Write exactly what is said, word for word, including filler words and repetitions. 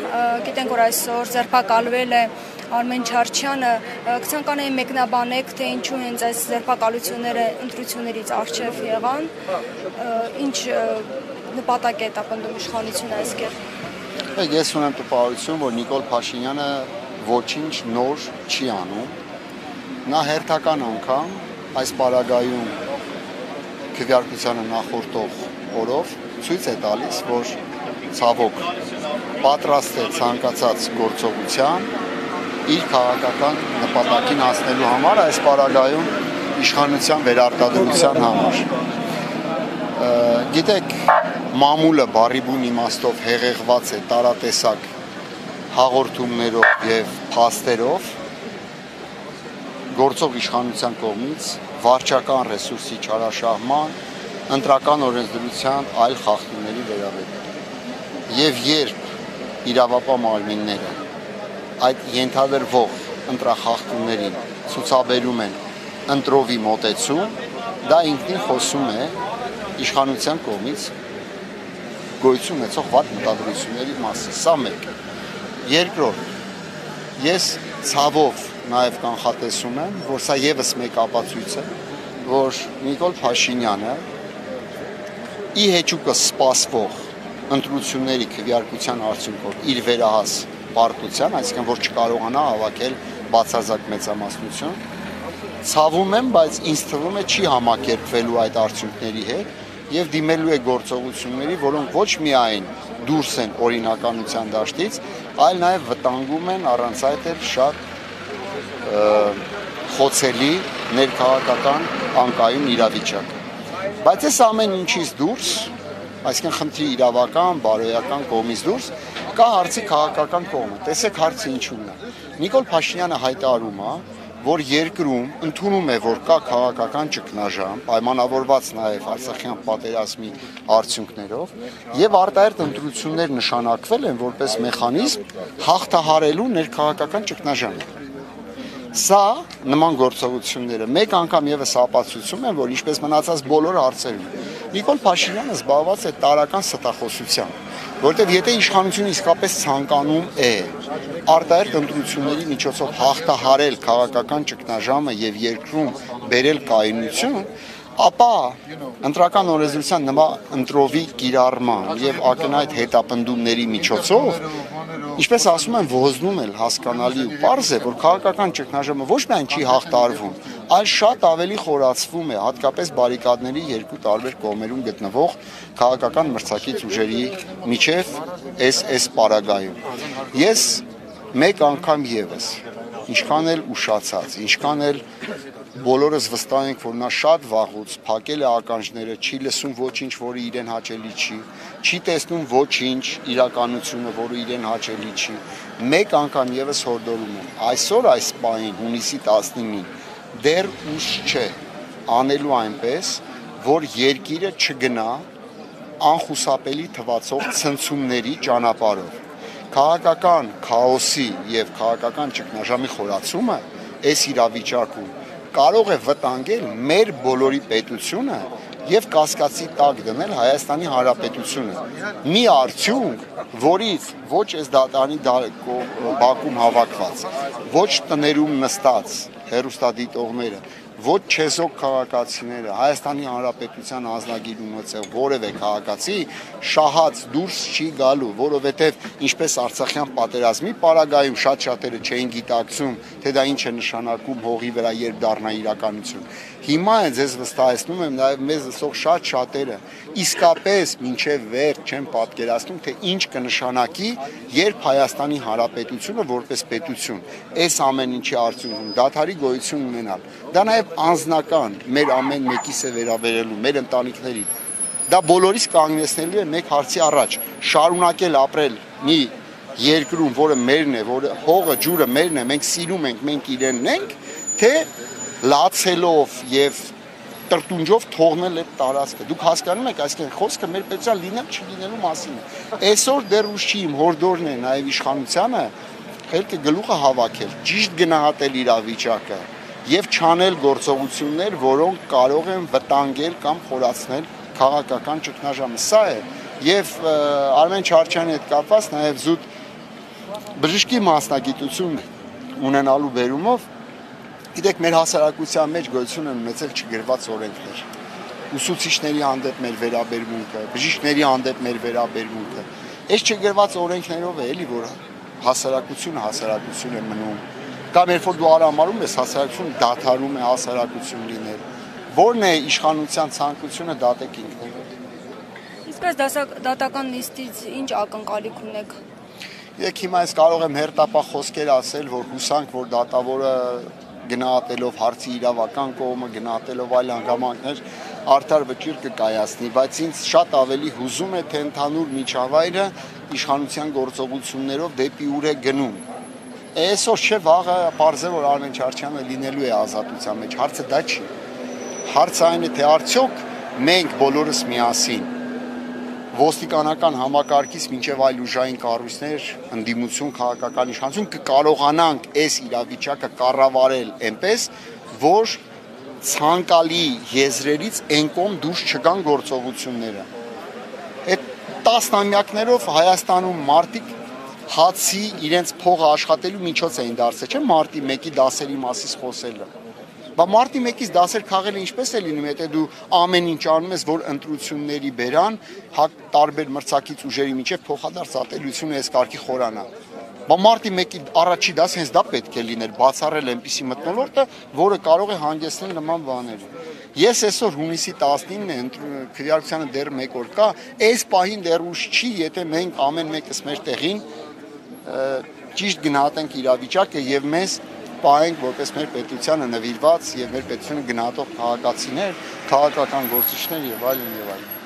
գիտենք որ այսօր ձերբակալվել է Արմեն Չարչյանը, կցանկանայի մեկնաբանեք, թե ինչու հենց այս ձերբակալությունները ընտրություններից առջև եղան, ինչ նպատակ է հետապնդում իշխանությունը այս կերպ։ Ես ունեմ տպավորություն, որ Նիկոլ Փաշինյանը ոչինչ նոր չի անում, նա հերթական անգամ այս պարագայում քվեարկությանը նախորդող օրով ցույց է տալիս, որ ցավոք պատրաստ է ցանկացած գործողության իր քաղաքական նպատակին հասնելու համար, այս պարագայում իշխանության վերարտադրության համար։ Գիտեք, մամուլը բառի բուն իմաստով հեղեղված է տարատեսակ հաղորդումներով եւ փաստերով գործող իշխանության կողմից վարչական ռեսուրսի չարաշահման, ընտրական օրենսդրության այլ խախտումների վերաբերյալ։ Եվ երբ իրավապահ մարմինները այդ ենթադրվող ընտրախախտումներին ցուցաբերում են ընտրովի մոտեցում, դա ինքնին խոսում է իշխանության կողմից գոյություն ունեցող վատ մտադրությունների մասին։ Սա մեկ։ Երկրորդ, ես ցավով նաև կանխատեսում եմ, որ սա եւս մեկ ապացույց է, որ Նիկոլ Փաշինյանը ի հեճուկը սպասվող ընտրությունների քվեարկության արդյունքով իր վերահաս պարտության, այսինքն որ չկարողանա հավաքել բացարձակ մեծամասնություն, ցավում եմ, բայց ինձ թվում է չի համակերպվելու այդ արդյունքների հետ եւ դիմելու է գործողությունների, որոնք ոչ միայն դուրս են օրինականության դաշտից, այլ նաեւ վտանգում են առանց այդ էլ շատ խոցելի ներքաղաքական անկայուն իրավիճակ։ Բայց այս ամեն ինչից դուրս, այսինքն խնդրի իրավական, բարոյական կողմից դուրս, կա հարցի քաղաքական կողմը։ Տեսեք հարցը ինչու՞մն է։ Նիկոլ Փաշինյանը հայտարարում է, որ երկրում ընդունում է, որ կա քաղաքական ճգնաժամ, պայմանավորված նաև Արցախյան պատերազմի արդյունքներով, եւ արտահերթ ընտրություններ նշանակվել են որպես մեխանիզմ հաղթահարելու ներքաղաքական ճգնաժամը։ Սա նման գործողությունները մեկ անգամ եւս ապացուցում են, որ ինչպես մնացած բոլոր հարցերում Նիկոլ Փաշինյանը զբաղված է տարական ստախոսությամբ, որտեղ եթե իշխանությունը իսկապես ցանկանում է արտահերթ ընտրությունների միջոցով հաղթահարել քաղաքական ճգնաժամը եւ երկրում բերել կայունություն, ապա ընտրական օրենսդրության նման ընտրովի կիրառման եւ ակնհայտ հետապնդումների միջոցով, ինչպես ասում են, ոզնում էլ հասկանալի ու պարզ է, որ քաղաքական ճգնաժամը ոչ միայն չի հաղթահարվում, այլ շատ ավելի խորացվում է, հատկապես բարիկադների երկու տարբեր կողմերում գտնվող քաղաքական մրցակից ուժերի միջև այս այս պարագայում։ Ես մեկ անգամ եւս, ինչքան էլ ուշացած, ինչքան էլ բոլորս վստահ ենք, որ նա շատ վաղուց փակել է ականջները, չի լսում ոչինչ, որը իրեն հաճելի չի, չի տեսնում ոչինչ իրականությունը, որը իրեն հաճելի չի։ Մեկ անգամ եւս հորդորում եմ, այսօր այս պահին հունիսի տասնինին դեռ ուշ չէ անելու այնպես, որ երկիրը չգնա անխուսափելի թվացող ցնցումների ճանապարհով։ Քաղաքական քաոսի եւ քաղաքական ճգնաժամի խորացումը այս իրավիճակում կարող է վտանգել մեր բոլորի պետությունը եւ կասկածի տակ դնել Հայաստանի Հանրապետությունը։ Մի արդյունք, որից ոչ այս դատարանի բակում հավաքված, ոչ տներում նստած հեռուստադիտողները, ոչ չեզոք քաղաքացիները, Հայաստանի Հանրապետության անձնագիր ունեցող որևէ քաղաքացի շահած դուրս չի գալու, որովհետև ինչպես Արցախյան պատերազմի պարագայում շատ շատերը չէին գիտակցում, թե դա ինչ է նշանակում հողի վրա երբ դառնա իրականություն։ Հիմա է ձեզ վստահեցնում եմ, նաև մեզ լսող շատ շատերը իսկապես մինչև վերջ չեն պատկերացնում, թե ինչ կնշանակի, երբ Հայաստանի Հանրապետությունը որպես պետություն այս ամեն ինչի արդյունքում դադարի գոյություն ունենալ։ Դա նաև անձնական մեր ամեն մեկիս է վերաբերելու, մեր ընտանիքներին։ Դա բոլորիս կանգնեցնելու է մեկ հարցի առաջ՝ շարունակել ապրել մի երկրում, որը մերն է, որը հողը, ջուրը մերն է, մենք սիրում ենք, մենք իրենն ենք, թե լացելով եւ տրտունջով թողնել այդ տարածքը։ Դուք հասկանում եք, այսինքն խոսքը մեր պետության լինել չլինելու մասին է։ Այսօր դեռ ուշ չի, իմ հորդորն է նաեւ իշխանությանը խելքը գլուխը հավաքել, ճիշտ գնահատել իրավիճակը եւ չանել գործողություններ, որոնք կարող են վտանգել կամ խորացնել քաղաքական ճգնաժամը։ Սա է եւ Արմեն Չարչյանի հետ կապված նաեւ զուտ բժշկի մասնագիտություն ունենալու բերումով գիտեք մեր հասարակության մեջ գոյություն են ունեցել չգրված օրենքներ ուսուցիչների հանդեպ մեր վերաբերմունքը բժիշկների հանդեպ մեր վերաբերմունքը այս չգրված օրենքներով է էլի որ հասարակությունը հասարակություն է մնում կամ երբ որ դու արամարում ես հասարակություն դադարում է հասարակություն լինել որն է իշխանության ցանկությունը դատեք ինքներդ Իսկ այս դատական նիստից ինչ ակնկալիք ունեք Եկ հիմա ես կարող եմ հերթապահ խոսքեր ասել որ հուսանք որ դատավորը գնահատելով հարցի իրավական կողմը գնահատելով այլ հանգամանքներ արդար վճիռ կկայացնի բայց ինձ շատ ավելի հուզում է թե ընդհանուր միջավայրը իշխանության գործողություններով դեպի ուր է գնում Այսօր չէ վաղը պարզ է որ Արմեն Չարչյանը լինելու է ազատության մեջ հարցը դա չի հարցը այն է թե արդյոք մենք բոլորս միասին ոստիկանական համակարգից մինչև այլ ուժային կառույցներ ընդդիմություն քաղաքական իշխանություն կկարողանանք այս իրավիճակը կառավարել այնպես որ ցանկալի եզրերից այն կողմ դուրս չգան գործողությունները այդ տասնամյակներով Հայաստանում մարտիկ հացի իրենց փողը աշխատելու միջոց էին դարձել չէ մարտի մեկի դասերի մասից խոսելը Բա մարտի մեկից դասեր քաղելը ինչպես է լինում, եթե դու ամեն ինչ անում ես, որ ընտրությունների բերան, տարբեր մրցակից ուժերի միջև փոխադարձ ատելությունը այս կարգի խորանա։ Բա մարտի մեկի առաջի դաս հենց դա պետք է լիներ, բացառել այնպիսի մթնոլորտը, որը կարող է հանգեցնել նման բաների։ Ես այսօր հունիսի տասնինն է քվեարկությանը դեռ մեկ օր կա, այս պահին դեռ ուշ չի, եթե մենք ամեն մեկս մեր տեղին ճիշտ գնահատենք իրավիճակը եւ մեզ պահենք որպես մեր պետությանը նվիրված եւ մեր պետությունը գնահատող քաղաքացիներ, քաղաքական գործիչներ եւ այլն եւ այլն